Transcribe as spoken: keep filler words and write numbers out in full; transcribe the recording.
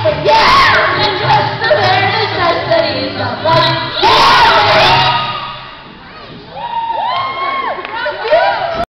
Yeah! And just the bare necessities of life.